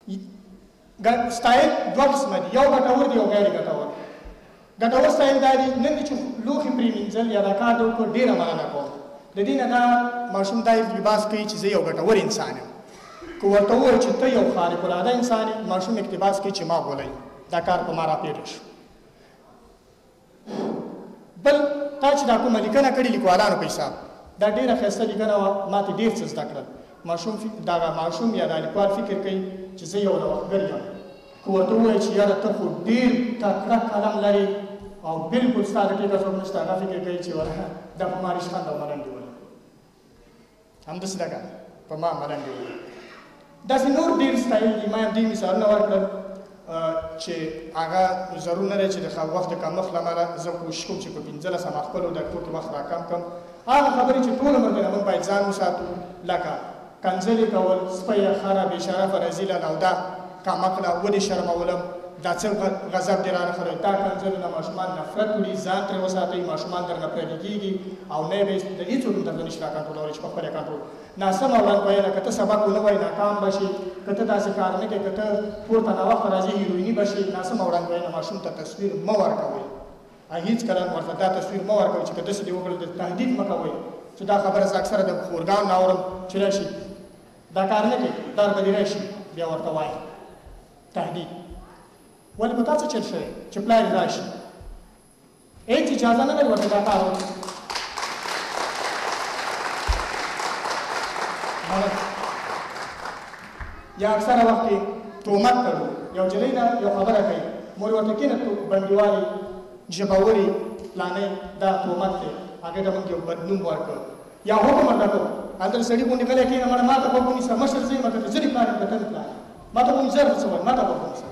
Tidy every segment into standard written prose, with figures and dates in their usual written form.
ستایل دوه قسمه دي، یو ګټور دی او غیر ګټور. ګټور ستایل دا دی نن چې لوښي پرې مینځل یا دا کار دې وکړ ډېره مننه کوم. د دې نه دا ماشوم دا اقتباس کوي چې زه یو ګټور انسان یم. که ورته ووایي چې ته یو خارق العاده انسان یې، ماشوم اقتباس کوي چې ما بولئ دا کار په ما راپیډ شو. بل تا چې دا کومه لیکنه کړې لیکوالانو په حساب دا ډېره ښایسته لیکنه وه، ما ترې ډېر څه زده کړل. دغه ماشوم یا دا لیکوال فکر کوي چې زه یو نوښتګر یم. که ورته ووایي چې یاره ته خو ډېر تکړه قلم لرې او بلکل ستا د ټیکه څوک نشته، هغه فکر کوي چې دا په ما ریشخند او ملنډې ولي، همداسې ده که په ما ملنډې ولي. داسې نور ډېر ستایل دي. ما دې مثالونه ورکړل چې هغه ضرور نه دی چې د وخت د کمښت له امله زه کوشش کوم چې په 15 خپلو دقیقو کې وخت راکم کړم. هغه خبرې چې ټول عمر دی موږ باید ځان وساتو، لکه کنځلې کول، سپیه، خره، بېشرفه، رذیله، نوده، کمقله، ودې شرمولم، دا څه غضب دې رانښلوي. دا کنځلونه ماشومان نفرت وړي، ځان ترې وساتئ، ماشومان درنه پردي کېږي او نه به د هېڅوک هم درته نشي راکنټرولولی چې په خپل یې کنټرول. ناسمه وړاندوینه، که ته سبق ونه وایې ناکام به شي، که ته داسې کار نه کوې، که ته پورته ناوخته راځې هیرویني به شي. ناسمه وړاندوینه ماشوم ته تصویر مه ورکوئ، هېڅکله ورته دا تصویر مه ورکوئ چې که داسې دې وکړل د تهدید مه کوئ چې دا خبره زه اکثره د خورګانو نه اورم چې راشي دا کار نه کوي در به دې راشي بیا ورته وایي تهدید. ولې په تا څه چل شوی چې پلار یې راشي؟ هېڅ اجازه نه لري ورته دا کار وکړي. یا اکثره وخت کې تهمت کوي، یو نجلۍ ده یو خبره کوي، مور ورته کېنه بندیوالې، ژبورې، فلانی، دا تهمت دی، هغې ته موږ یو بدنوم ورکړو یا حکم ورته کړو. هلته سړي غوندې غلی کېنه، مړه ما ته غوږ ونیسه، مشر زه یم، که ته زه دې پلار یم که ته دې پلار یم، ما ته کوم زر څه وایي، ما ته غوږ ونیسه.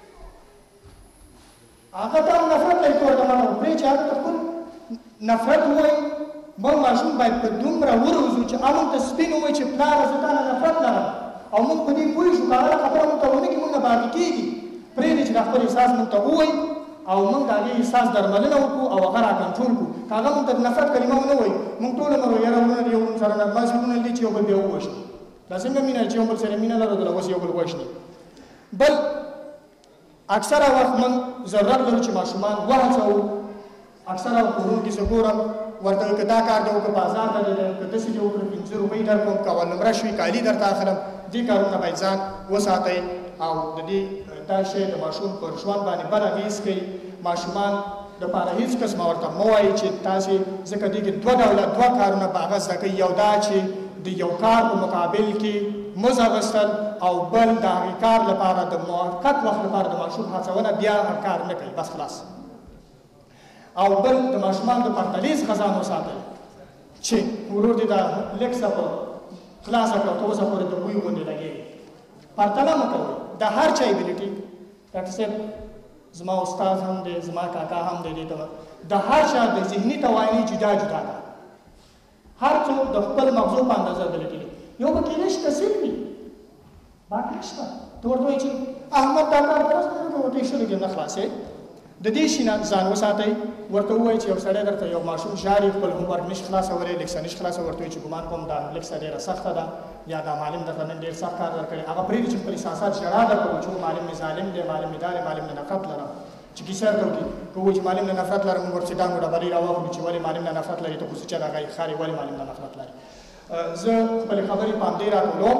هغه ته هم نفرت لري که ورته ماته پرې چې هغه ته خپل نفرت ووایي. موږ ماشوم باید په دومره وروزو چې موږ ته سپین ووایي چې پلاره زه تا نه نفرت لرم او موږ په دې پوه شو. که هغه خبره موږ ته ونه کړي موږ نه باقي کېږي. پرېږدي چې دا خپل احساس موږ ته ووایي او موږ د هغې احساس درملنه وکړو او هغه را کنټرول کړو. که هغه موږ ته د نفرت کلمه ونه وایي، موږ ټول عمر یاره ورونه دي، یو سره نغماز ورونه دي چې یو بل بیا ووژني. دا څنګه مینه چې یو بل سره مینه لرو اوس یو بل وژني. بل اکثره وخت موږ ضرورت لرو چې ماشومان وهڅوو. اکثره وخت کورونو کې زه ګورم ورته وایي که دا کار دې وکړه بازار ته دې که داسې دې وکړه 15 روپۍ درکوم، که اول نمره شوي کالي درته اخلم. دې کارونه باید ځان وساتئ او د دې دا شی د ماشوم پر ژوند باندې بد اغېز کوي. ماشومان دپاره هېڅ قسمه ورته مه وایي چې تاسې ځکه دې کې دوه کارونه به هغه زده کوي. یو دا چې د یو کار په مقابل کې مزد اخیستل او بل د هغې کار لپاره د موقت وخت لپاره د ماشوم هڅونه بیا هغه کار نه کوي بس خلاص. او بل د ماشومانو د پرتلیز خزان وساتئ چې ورور دې دا لږ څه په خلاصه کړه ته اوسه پورې د بوی غوندې لګېږي. پرتله مه کوئ. د هر چا ابیلیټي، ډاکټر صاحب زما استاد هم دی، زما کاکا هم دی، دې ته د هر چا د ذهني توانایي جدا جدا ده. هر څوک د خپل مغزو په اندازه ابیلیټي لري. یو به کېدای شي کثیر وي، باقي نشته. ته ورته وایي چې احمد دا کار درس نه کوي، ورته یې شلو کې نه خلاصې. د دې شي نه ځان وساتئ. ورته ووایي چې یو سړی درته یو ماشوم ژاړي، خپل هومورک نشي خلاصولی، لیکسه نشي خلاصولی، ورته وایي چې ګمان کوم دا لیکسه ډېره سخته ده یا دا معلم درته نن ډېر سخت کار درکړی. هغه پرېږدي چې خپل احساسات ژړا درته وایي چې معلم مې ظالم دی، معلم مې دا دی، معلم نه نفرت لرم. چې کیسه درته وکړي که وایي چې معلم نه نفرت لرم، موږ ورپسې ډانګو ډبلۍ راواخلو چې ولې معلم نه نفرت لري، ته خو څه چې دغه یې ښاري ولې معلم نه نفرت لري. زه خپلې خبرې په همدې راټولوم.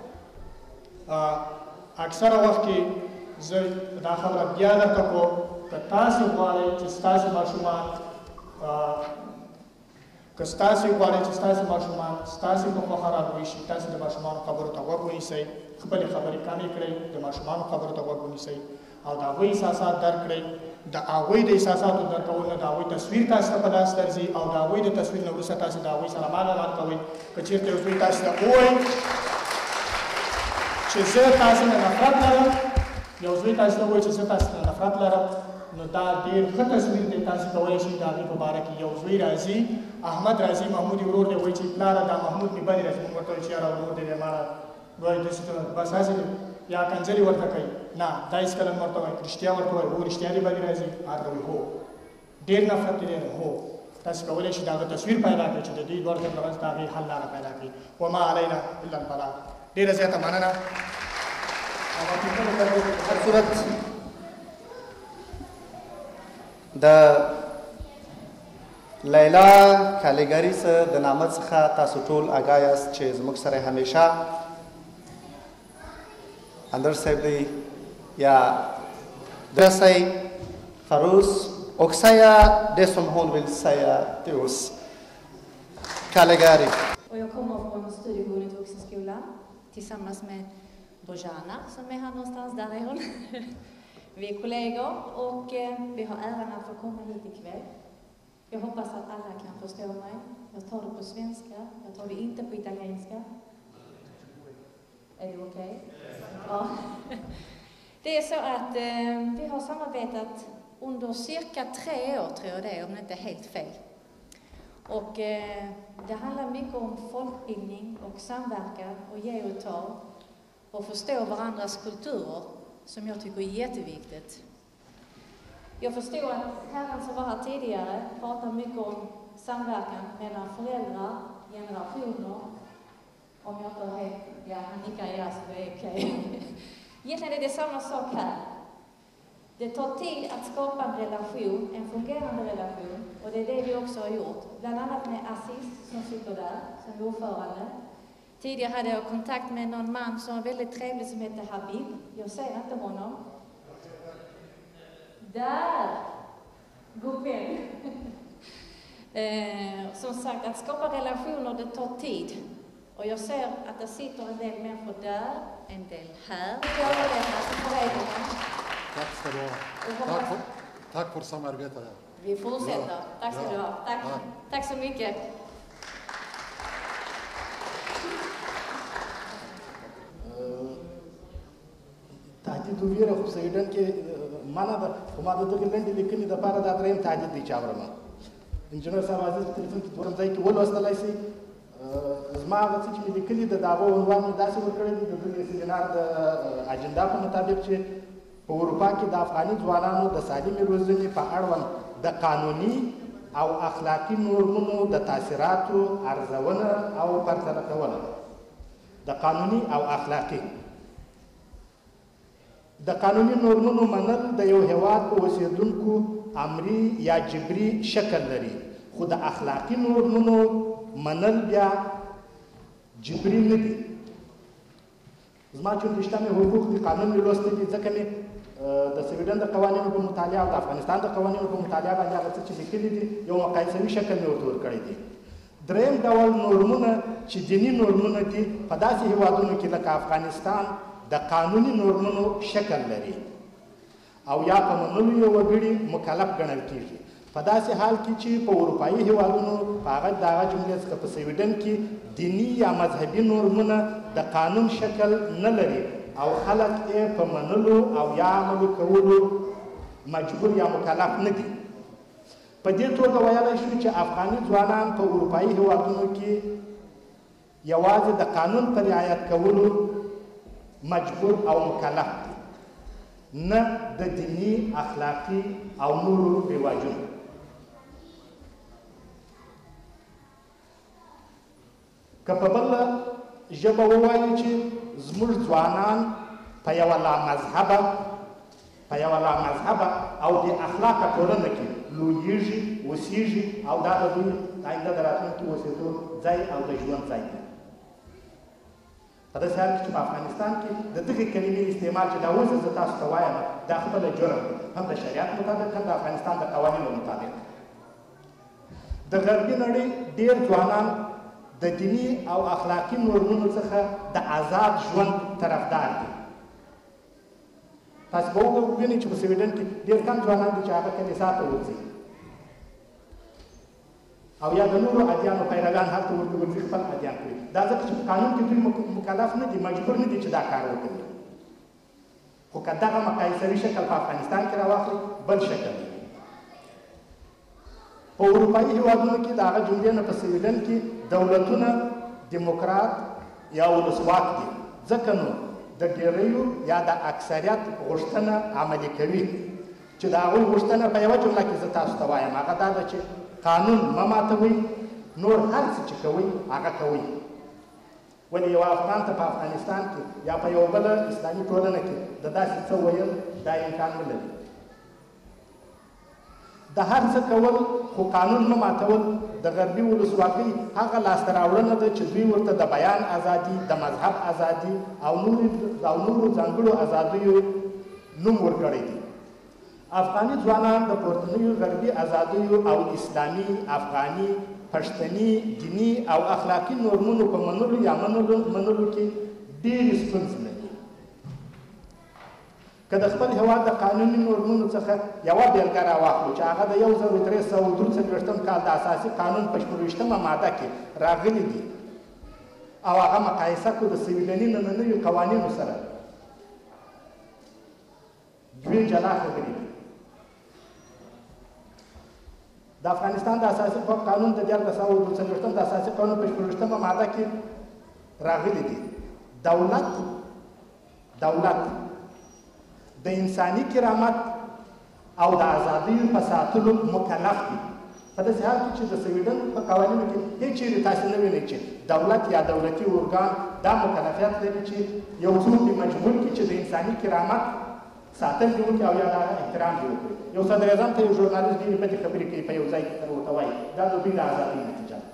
اکثره وخت کې زه دا خبره بیا درته کوم که تاسې غواړئ چې ستاسې ماشومان ستاسې په خوښه رالوی شي، تاسې د ماشومانو خبرو ته غوږ ونیسئ، خپلې خبرې کمې کړئ، د ماشومانو خبرو ته غوږ ونیسئ او د هغوی احساسات درک کړئ. د هغوی د احساساتو درک کول نه د هغوی تصویر تاسو ته په لاس درځي او د هغوی د تصویر نه وروسته تاسې د هغوی سره معلومات کوئ. که چېرته یو زوی تاسې ته ووایي چې زه تاسې نه نفرت لرم، یو زوی تاسې ته ووایي چې زه تاسې نه نفرت لرم، نو دا ډېر ښه تصویر دی. تاسې کولی شئ د هغې په باره کې یو زوی راځي، احمد راځي، محمود یې ورور دی، وایي چې پلاره دا محمود مې بدې راځي، موږ ورته وایو چې یاره ورور دی ماړه وایي داسې بس هسې یا کنځلې ورته کوي. نه دا هېڅکله نه ورته وایي، رښتیا ورته وایي هو رښتیا دې بدې راځي، هغه ته وایي هو ډېر نفرت دی هو. تاسې کولی شئ د هغه تصویر پیدا کړئ چې د دې دواړو ترمنځ د هغې حل لاره پیدا کړئ. وما علینا الا البلاغ. ډېره زیاته مننه. هر صورت د لیلا کالیګري څخه د نامه څخه تاسو ټول آګاه یاست چې زموږ سره همیشه اندر صاحب دی یا درسای خروس اوکسایا dessom hon vill säga till oss. Caligari. Och jag kommer från studiegården till vuxenskolan tillsammans med Bojana som är här någonstans, där är hon. Vi är kollegor och vi har äran att få komma hit ikväll. Jag hoppas att alla kan förstå mig. Jag tar det på svenska, jag tar det inte på italienska. Är det okej? Ja. Det är så att vi har samarbetat under cirka 3 år, tror jag det är, om det inte är helt fel. Och det handlar mycket om folkbildning och samverkan och ge och ta och förstå varandras kulturer, som jag tycker är jätteviktigt. Jag förstår att herren som var här tidigare pratar mycket om samverkan mellan föräldrar, generationer. Om jag inte har helt, ja, han nickar ja, så det är okej. Egentligen är det samma sak här. Det tar tid att skapa en relation, en fungerande relation, och det är det vi också har gjort. Bland annat med Aziz som sitter där, som är ordförande. Tidigare hade jag kontakt med någon man som var väldigt trevlig som heter Habib. Jag ser inte honom. Där! God kväll! Som sagt, att skapa relationer, det tar tid. Och jag ser att det sitter en del människor där, en del här. Tack ska du ha. Tack för samarbetet. Vi fortsätter. Tack ska du ha. Tack så mycket. تهدید ویره خو سویډن کې معنا ده خو ما د دغې لنډې لیکنې دپاره دا درېیم تهدید دی چې اورم انجینر صاحب عزیز په تلیفون کې دوهم ځای کې ولوستلی شي زما هغه څه چې مې لیکلي د هغه عنوان مې داسې ورکړی دی د دغې سیمینار د اجنډا په مطابق چې په اروپا کې د افغاني ځوانانو د سالمې روزنې په اړوند د قانوني او اخلاقي نورمونو د تاثیراتو ارزونه او پرتله کول. د قانوني او اخلاقي د قانوني نورمونو منل د یو هیواد په اوسیدونکو امري یا جبري شکل لري، خو د اخلاقي نورمونو منل بیا جبري نه دي. زما چون رشته مې حقوق د قانون مې لوستي دي، ځکه مې د سویډن د قوانینو په مطالعه او د افغانستان د قوانینو په مطالعه باندې هغه څه چې لیکلي دي یو مقایسوي شکل مې ورته ورکړی دی. دریم ډول نورمونه چې دیني نورمونه دي په داسې هیوادونو کې لکه افغانستان د قانوني نورمونو شکل لري او یا په منلو یې وګړي مکلف ګڼل کیږي. په داسې حال کې چې په اروپایي هیوادونو په هغه د هغه جملې څخه په سویډن کې دیني یا مذهبي نورمونه د قانون شکل نه لري او خلک یې په منلو او یا عملي کولو مجبور یا مکلف نه دي. په دې توګه ویلی شو چې افغاني ځوانان په اروپایي هیوادونو کې یوازې د قانون په رعایت کولو مجبور او مکلف دي، نه د دیني، اخلاقي او نورو رواجونو. که په بله ژبه ووایو چې زموږ ځوانان په یوه لامذهبه او بې اخلاقه ټولنه کې لویېږي، اوسېږي او دا د دوی آینده د راتلونکي اوسېدو ځای او د ژوند ځای دی. په داسې حال کې چې په افغانستان کې د دغې کلمې استعمال چې دا اوس زه تاسو ته وایم دا خپله جرم دی، هم د شریعت مطابق هم د افغانستان د قوانینو مطابق. د غربي نړۍ ډېر ځوانان د دیني او اخلاقي نورمونو څخه د آزاد ژوند طرفدار دي. تاسو به وګورئ چې په سویډن کې ډېر کم ځوانان دي چې هغه کلیسا ته ورځي او یا د نورو ادیانو پیروان هلته ورځي خپل ادیان کوي. دا ځکه چې په قانون کې دوی مکلف نه دي، مجبور نه دي چې دا کار وکړي. خو که دغه مقایسوي شکل په افغانستان کې راواخلي بل شکل دی. په اروپایي هیوادونو کې د هغه جملې نه په سویډن کې دولتونه دیموکرات یا ولسواک دي، ځکه نو د ډېریو یا د اکثریت غوښتنه عملي کوي چې د هغوی غوښتنه په یوه جمله کې زه تاسو ته وایم، هغه دا ده چې قانون مه ماتوئ، نور هر څه چې کوئ هغه کوئ. ولې یو افغان ته په افغانستان کې یا په یو بله اسلامي ټولنه کې د داسې څه ویل دا امکان نه لري. د هر څه کول خو قانون نه ماتول د غربي ولسواکۍ هغه لاسته راوړنه ده چې دوی ورته د بیان ازادي، د مذهب ازادي او نورو ځانګړو ازادیو نوم ورکړی دی. افغاني ځوانان د پورتنیو غربي ازادیو او اسلامي، افغاني، پښتني، دیني او اخلاقي نورمونو په منلو یا منلو کې ډېرې ستونزې لري. که د خپل هېواد د قانوني نورمونو څخه یوه بېلګه راواخلو چې هغه د 1363 کال د اساسي قانون په 24مه ماده کې راغلي دي او هغه مقایسه کړو د سویډني نننیو قوانینو سره، دوی جلا خبرې دي. د افغانستان د اساسي قانون د 1363 د اساسي قانون په 24مه ماده کې راغلي دي دولت د انساني کرامت او د ازادیو په ساتلو مکلف دي. په داسې حال کې چې د سویډن په قوانینو کې هېڅ چېرې تاسې نه وینئ چې دولت یا دولتي ارګان دا مکلفیت لري چې یو څوک دې مجبور کړي چې د انساني کرامت ساتل دې وکړي او یا د هغه احترام دې وکړي. یو صدر اعظم ته یو ژورنالست ډېرې بدې خبرې کوي په یو ځای کې ورته وایي، دا د دوی د ازادۍ نتیجه ده.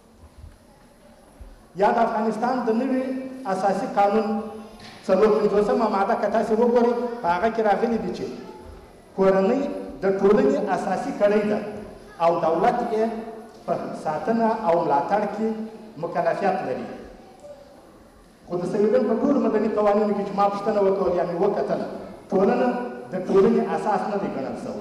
یا د افغانستان د نوي اساسي قانون 54مه ماده که تاسې وګورئ په هغه کې راغلي دي چې کورنۍ د ټولنې اساسي کړۍ ده او دولت یې په ساتنه او ملاتړ کې مکلفیت لري. خو د سویډن په ټولو مدني قوانینو کې چې ما پوښتنه وکړه یا مې وکتله، ټولنه د ټولنې اساس نه دی ګڼل شوی.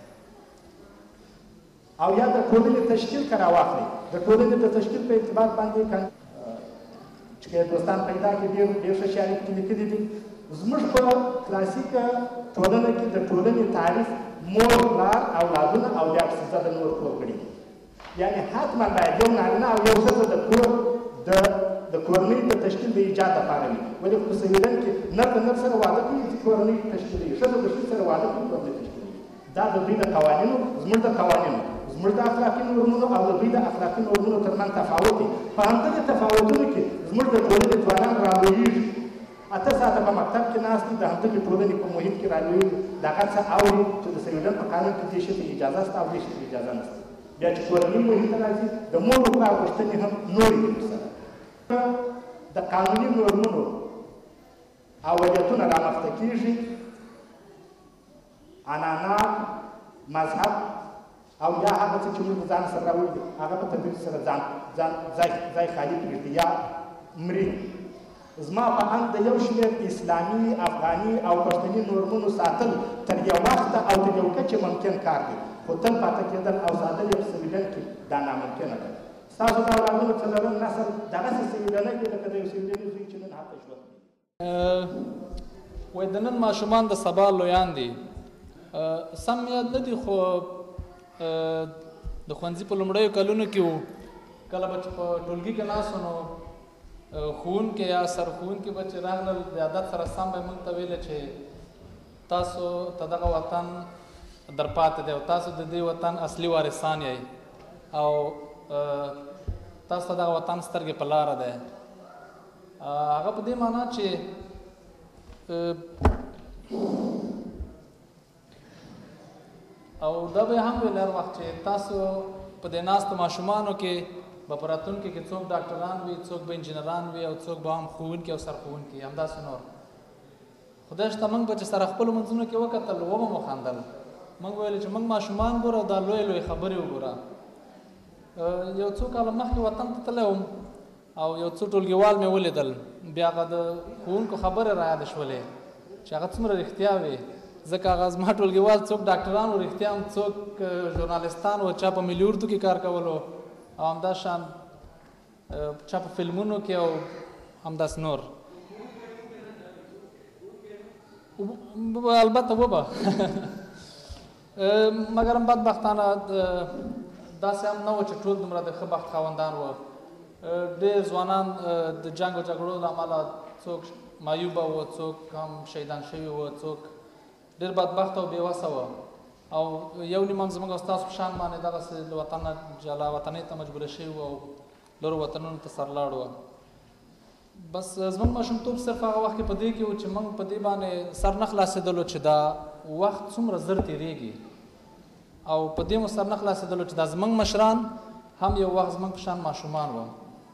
او یا د ټولنې تشکیل که راواخلئ، د ټولنې د تشکیل په اعتبار باندې چې دوستان پیدا کړي ډېر ښه شیان پکې لیکلي دي. زموږ په کلاسیکه ټولنه کې د ټولنې تعریف مور، پلار، اولادونه او بیا پسې د نور ټول کړي دي. یعنې حتما باید یو نارینه او یو ښځه د کور د کورنۍ د تشکیل د ایجاد لپاره وي. ولې په سویډن کې نر د نر سره واده کوي چې کورنۍ تشکیلوي، ښځه د ښځې سره واده کوي کورنۍ تشکیلوي. دا د دوی د قوانینو، زموږ د قوانینو، زموږ د اخلاقي نورمونو او د دوی د اخلاقي نورمونو ترمنځ تفاوت دی. په همدغې تفاوتونو کې زموږ د ټولنې ځوانان رالویېږي. 8 ساعته په مکتب کې ناست دي، د همدغې ټولنې په محیط کې رالویېږي. د هغه څه اوري چې د سویډن په قانون کې دې شي ته اجازه شته او دې شي ته اجازه نشته. بیا چې کورنۍ محیط ته راځي، د مور و پلار غوښتنې هم نورې دي ورسره. د قانوني نورمونو اولویتونه رامخته کېږي، عنعنات، مذهب او یا هغه څه چې موږ ځان سره راوړي دي هغه په تدریج سره ځای خالي پرېږدي یا مري. زما په اند د یو شمېر اسلامي، افغاني او پښتني نورمونو ساتل تر یو وخته او تر یو کچې ممکن کار دی، خو تل پاتې کېدل او ساتل یې په سویډن کې دا ناممکنه ده. ستاسو د اولادونو څلورم نسل دغسې سویډنۍ وي لکه د یو سویډني زوی چې نن هلته ژوند کوي. وایي د نن ماشومان د سبا لویان دي. سم یاد نه دي، خو د ښوونځي په لومړیو کلونو کې وو، کله به چې په ټولګي کې ناست وو نو ښوونکي یا سرښوونکي به چې راغلل د عادت سره سم به موږ ته ویله چې تاسو ته دغه وطن در پاتې دی او تاسو د دې وطن اصلي وارثان یئ او تاسو ته دغه وطن سترګې په لاره دی. هغه په دې معنا چې او دا به هم ویل هر وخت چې تاسو په دې ناستو ماشومانو کې به په راتلونکي کې څوک ډاکټران وي، څوک به انجینران وي او څوک به هم ښوونکي او سرښوونکي، همداسې نور. خدای شته موږ به چې سره خپلو منځونو کې وکتل وبه مو خندل. موږ ویل چې موږ ماشومان ګوره او دا لویې لویې خبرې وګوره. یو څو کاله مخکې وطن ته تللی وم او یو څو ټولګیوال مې ولیدل، بیا هغه د ښوونکو خبرې را یادې شولې چې هغه څومره رښتیا وې. ځکه هغه زما ټولګیوال څوک ډاکټران و، رښتیا هم څوک ژورنالستان و، چا په ملي اردو کې کار کولو او همدا شان چا په فلمونو کې او همداسې نور. البته وبه مګر هم بدبختانه داسې هم نه و چې ټول دومره د ښه بخت خاوندان وو. ډېر ځوانان د جنګ او جګړو له امله څوک معیوبه وو، څوک هم شهیدان شوي وو، څوک ډېر بدبخته او بېوسه وه او یو نیم هم زموږ او ستاسو په شان باندې دغسې له وطن نه جلا وطنۍ ته مجبوره شوي وو او لرو وطنونو ته سرلاړ وه. بس زموږ ماشومتوب صرف هغه وخت کې په دې کې و چې موږ په دې باندې سر نه خلاصېدلو چې دا وخت څومره زر تېرېږي او په دې مو سر نه خلاصېدلو چې دا زموږ مشران هم یو وخت زموږ په شان ماشومان وو.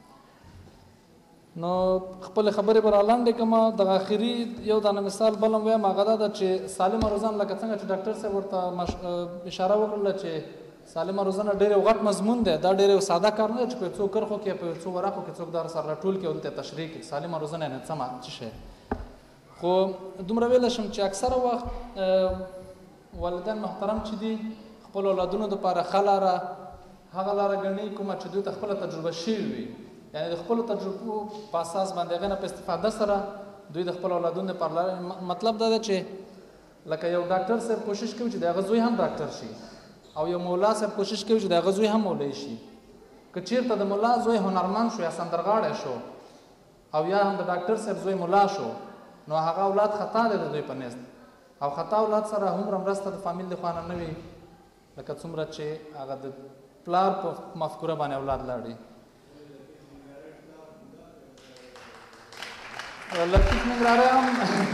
نو خپلې خبرې به رالنډې کړم. دغه اخري یو دانه مثال بل هم وایم، هغه دا ده چې سالمه روزنه لکه څنګه چې ډاکټر صاحب ورته اشاره وکړله چې سالمه روزنه ډېر یو غټ مضمون دی، دا ډېر یو ساده کار نه دی چې په یو څو کرښو کې په یو څو ورقو کې څوک دا سره راټول کړي او دلته تشریح کړي. سالمه روزنه یعنې څه شی. خو دومره ویلی شم چې اکثره وخت والدین محترم چې دي خپلو اولادونو دپاره ښه لاره هغه لاره ګڼي کومه چې دوی ته خپله تجربه شوي وي، یعنې د خپلو تجربو په اساس باندې هغې نه په استفاده سره دوی د خپلو اولادونو دپاره لاره. مطلب دا ده چې لکه یو ډاکټر صاحب کوشش کوي چې د هغه زوی هم ډاکټر شي او یو مولا صاحب کوشش کوي چې د هغه زوی هم مولوی شي. که چېرته د ملا زوی هنرمند شو یا سندرغاړی شو او یا هم د ډاکټر صاحب زوی ملا شو نو هغه اولاد خطا دی د دوی په نزد، او خطا اولاد سره هومره مرسته د فامیل د خوا نه نه وي لکه څومره چې هغه د پلار په مفکوره باندې اولاد لاړي. لطیف ننګرهاری هم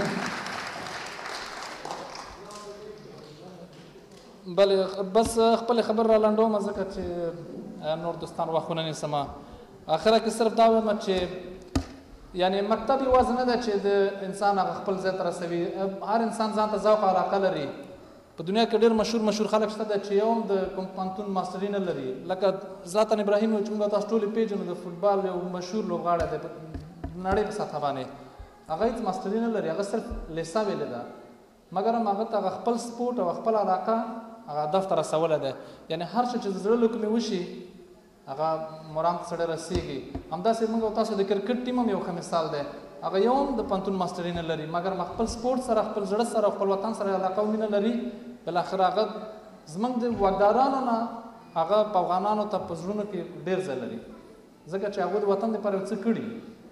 بلې بس خپلې خبرې را لنډوم ځکه چې نور دوستان وخت ونه نیسمه. اخره کې صرف دا وایم چې یعنې مکتب یوازې نه ده چې د انسان هغه خپل ځای ته رسوي، هر انسان ځان ته ذوق او علاقه لري. په دنیا کې ډېر مشهور خلک شته ده چې یو هم د کوم پوهنتون ماسټري نه لري. لکه زلاتان ابراهیم چې موږ تاسو ټول یې پېژنو، د فوټبال یو مشهور لوبغاړی دی په نړۍ په سطحه باندې، هغه هېڅ ماسټري نه لري، هغه صرف لیسه ویلې ده، مګر هم هغه ته هغه خپل سپورټ او خپل علاقه هغه هدف ته رسولی دی. یعنې هر څه چې د زړه له کومې وشي هغه مرام ته سړی رسېږي. همداسې موږ او تاسو د کرکټ ټیم هم یو ښه مثال دی، هغه یو هم د پوهنتون ماسټري نه لري، مګر خپل سپورټ سره خپل زړه سره خپل وطن سره علاقه او مینه لري. بالاخره هغه زموږ د واکدارانو نه هغه په افغانانو ته په زړونو کې ډېر ځای لري، ځکه چې هغوی د وطن دپاره یو څه کړي.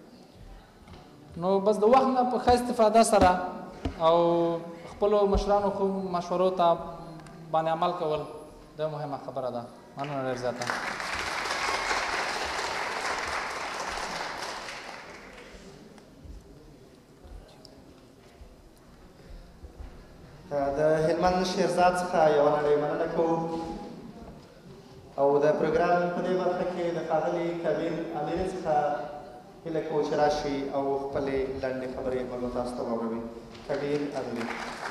نو بس د وخت نه په ښه استفاده سره او خپلو مشرانو خو مشورو ته باندې عمل کول دا مهمه خبره ده. مننه ډېر زیاته. د هلمند شیرزاد څخه یوه نړۍ مننه کوو او د پروګرام په دې برخه کې د ښاغلي کبیر امیر څخه هیله کوو چې راشي او خپلې لنډې خبرې موږ تاسو ته واوروي. کبیر امیر.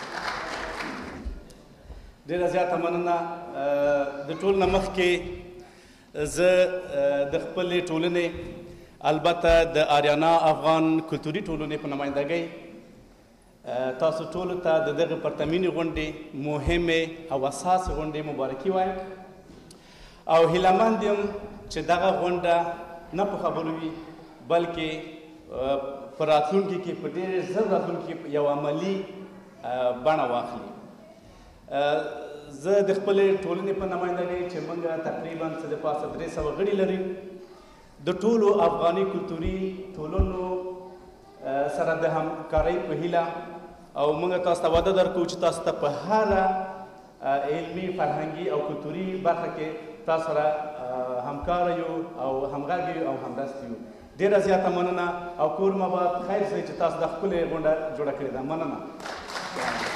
ډېره زیاته مننه. د ټول نه مخکې زه د خپلې ټولنې البته د آریانا افغان کلتوري ټولنې په نمایندګۍ تاسو ټولو ته د دغه پرتمینې غونډې مهمې او اساسې غونډې مبارکي وایم او هیلهمند یم چې دغه غونډه نه په خبرو وي بلکې په راتلونکي کې په ډېر ژر راتلونکي کې یو عملي بڼه واخلي. زه د خپلې ټولنې په نمایندګۍ چې موږ تقریبا څه د پاسه 300 غړي لري د ټولو افغاني کلتوري ټولنو سره د همکارۍ په هیله او موږ تاسو ته وعده درکوو چې تاسو ته په هره علمي فرهنګي او کلتوري برخه کې تاسو سره همکاره یو او همغږي یو او همدست یو. ډېره زیاته مننه او کور مو به خیر شي چې تاسو د ښکلې غونډه جوړه کړې ده. مننه.